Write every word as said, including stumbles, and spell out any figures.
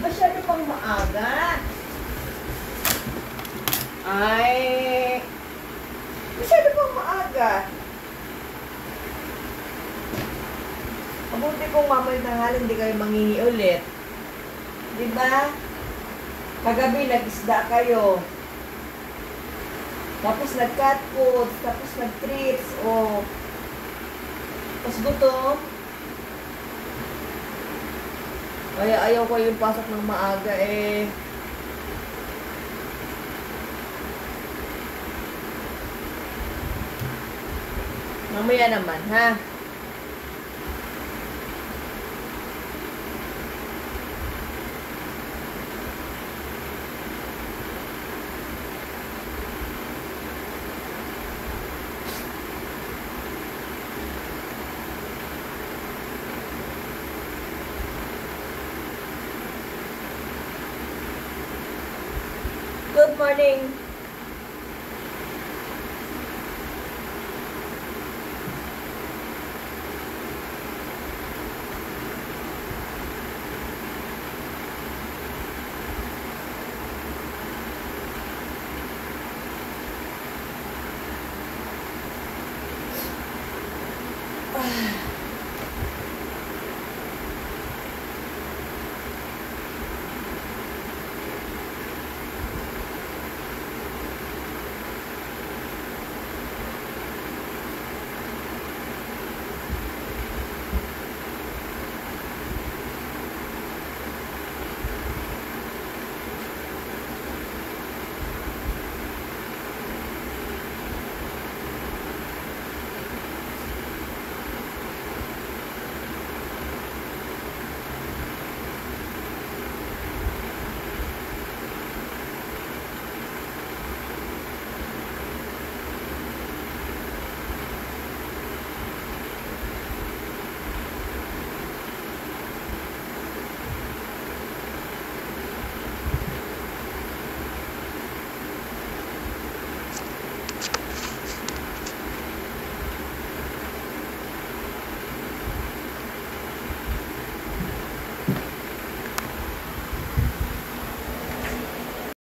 Masyado pang maaga. Ay, masyado pang maaga. Mabuti kung mamay tanghali hindi kayo manghingi ulit. Diba? Kagabi nag-isda kayo. Tapos nag-cat food, tapos nag-treats, o tapos gutom. Kaya ayaw ko yung pasok ng maaga eh. Mamaya naman, ha? Good morning.